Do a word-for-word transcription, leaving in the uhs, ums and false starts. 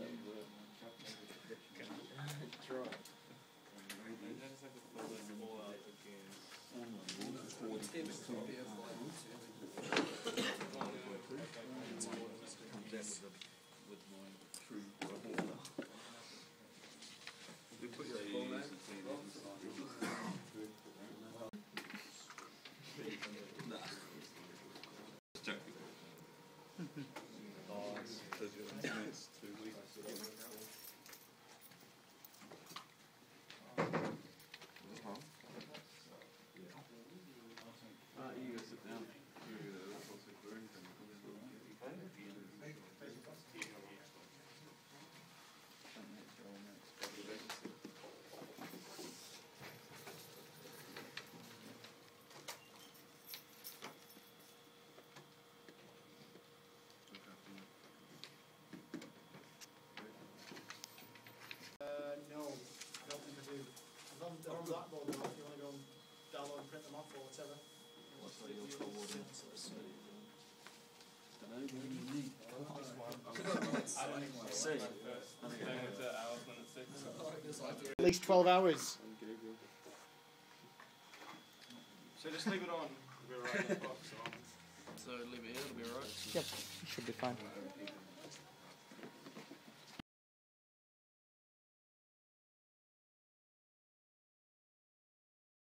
They're on Blackboard now if you want to go and download and print them off or whatever. What's that you're forwarding? At least twelve hours. So just leave it on. We'll be right in the box on. So leave it here, it'll be alright? Yep, should be fine.